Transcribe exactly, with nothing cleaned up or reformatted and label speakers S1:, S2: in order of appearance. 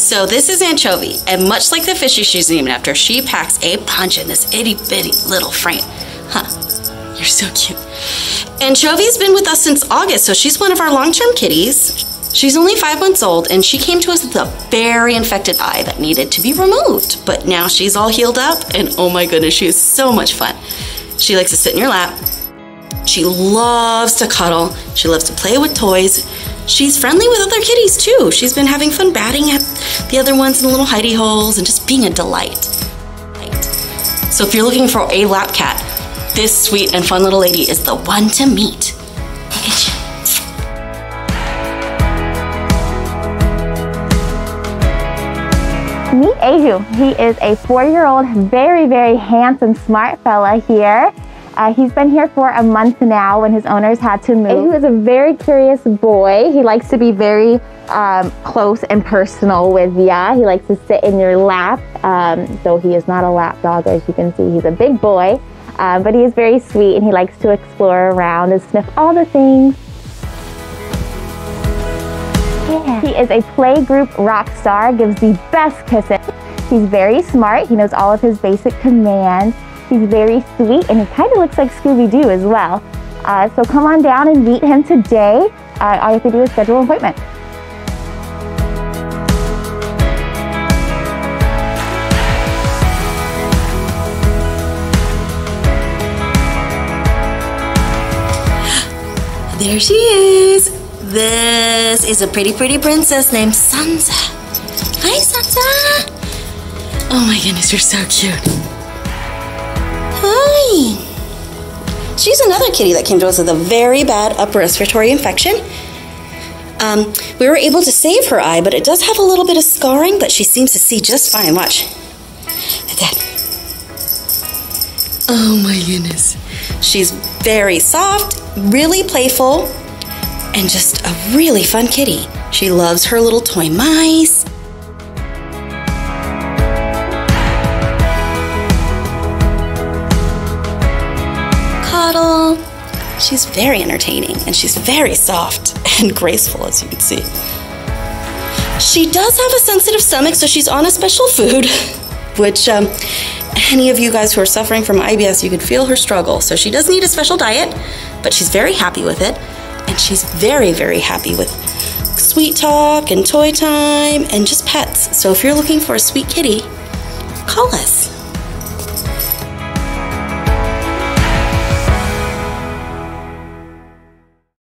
S1: So this is Anchovy, and much like the fishy she's named after, she packs a punch in this itty bitty little frame. Huh, you're so cute. Anchovy's been with us since August, so she's one of our long-term kitties. She's only five months old, and she came to us with a very infected eye that needed to be removed. But now she's all healed up, and oh my goodness, she is so much fun. She likes to sit in your lap. She loves to cuddle. She loves to play with toys. She's friendly with other kitties too. She's been having fun batting at the other ones in the little hidey holes and just being a delight. So if you're looking for a lap cat, this sweet and fun little lady is the one to meet. Look at you.
S2: Meet Aju. He is a four-year-old, very, very handsome, smart fella here. Uh, he's been here for a month now when his owners had to move. Aju is a very curious boy. He likes to be very um, close and personal with ya. He likes to sit in your lap, um, though he is not a lap dog, as you can see. He's a big boy, uh, but he is very sweet, and he likes to explore around and sniff all the things. Yeah. He is a playgroup rock star, gives the best kisses. He's very smart. He knows all of his basic commands. He's very sweet, and he kind of looks like Scooby-Doo as well. Uh, so come on down and meet him today. Uh, all you have to do is schedule an appointment.
S1: There she is. This is a pretty, pretty princess named Sansa. Hi, Sansa. Oh my goodness, you're so cute. Hi. She's another kitty that came to us with a very bad upper respiratory infection. Um, we were able to save her eye, but it does have a little bit of scarring, but she seems to see just fine. Watch. Like that. Oh my goodness. She's very soft, really playful, and just a really fun kitty. She loves her little toy mice. Cuddle. She's very entertaining, and she's very soft and graceful, as you can see. She does have a sensitive stomach, so she's on a special food, which um, any of you guys who are suffering from I B S, you could feel her struggle. So she does need a special diet, but she's very happy with it, and she's very, very happy with sweet talk and toy time and just pets. So if you're looking for a sweet kitty, call us.